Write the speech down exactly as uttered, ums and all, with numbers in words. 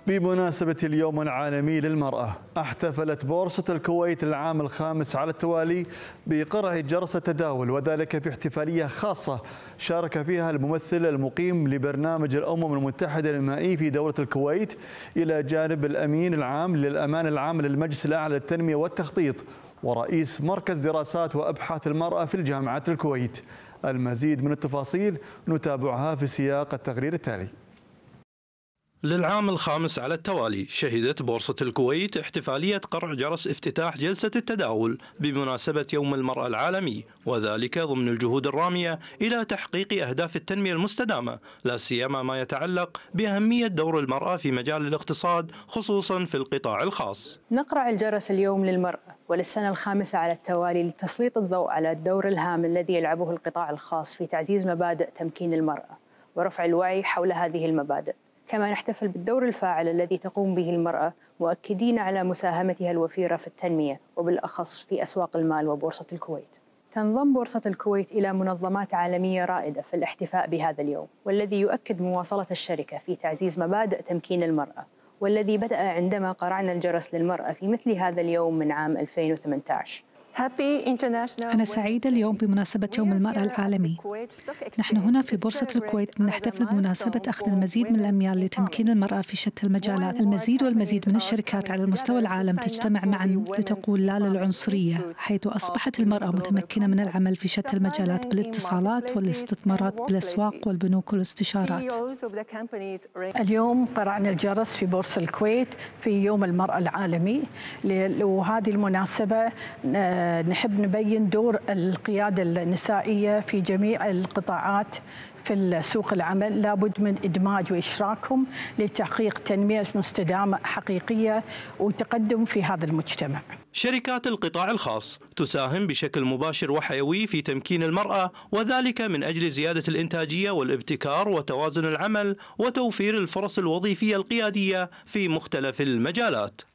بمناسبة اليوم العالمي للمرأة، احتفلت بورصة الكويت للعام الخامس على التوالي بقرع جرس التداول، وذلك في احتفالية خاصة شارك فيها الممثل المقيم لبرنامج الأمم المتحدة المائي في دولة الكويت إلى جانب الأمين العام للأمانة العامة للمجلس الأعلى للتنمية والتخطيط ورئيس مركز دراسات وأبحاث المرأة في الجامعة الكويت. المزيد من التفاصيل نتابعها في سياق التقرير التالي. للعام الخامس على التوالي شهدت بورصة الكويت احتفالية قرع جرس افتتاح جلسة التداول بمناسبة يوم المرأة العالمي، وذلك ضمن الجهود الرامية إلى تحقيق أهداف التنمية المستدامة، لا سيما ما يتعلق بأهمية دور المرأة في مجال الاقتصاد خصوصا في القطاع الخاص. نقرع الجرس اليوم للمرأة وللسنة الخامسة على التوالي لتسليط الضوء على الدور الهام الذي يلعبه القطاع الخاص في تعزيز مبادئ تمكين المرأة ورفع الوعي حول هذه المبادئ. كما نحتفل بالدور الفاعل الذي تقوم به المرأة، مؤكدين على مساهمتها الوفيرة في التنمية وبالأخص في أسواق المال وبورصة الكويت. تنضم بورصة الكويت إلى منظمات عالمية رائدة في الاحتفاء بهذا اليوم، والذي يؤكد مواصلة الشركة في تعزيز مبادئ تمكين المرأة، والذي بدأ عندما قرعنا الجرس للمرأة في مثل هذا اليوم من عام ألفين وثمانية عشر. أنا سعيدة اليوم بمناسبة يوم المرأة العالمي. نحن هنا في بورصة الكويت نحتفل بمناسبة أخذ المزيد من الأميال لتمكين المرأة في شتى المجالات. المزيد والمزيد من الشركات على مستوى العالم تجتمع معا لتقول لا للعنصرية، حيث أصبحت المرأة متمكنة من العمل في شتى المجالات بالاتصالات والاستثمارات بالأسواق والبنوك والاستشارات. اليوم قرعنا الجرس في بورصة الكويت في يوم المرأة العالمي، وهذه المناسبة نحب نبين دور القيادة النسائية في جميع القطاعات في سوق العمل، لابد من إدماج وإشراكهم لتحقيق تنمية مستدامة حقيقية وتقدم في هذا المجتمع. شركات القطاع الخاص تساهم بشكل مباشر وحيوي في تمكين المرأة، وذلك من أجل زيادة الإنتاجية والابتكار وتوازن العمل وتوفير الفرص الوظيفية القيادية في مختلف المجالات.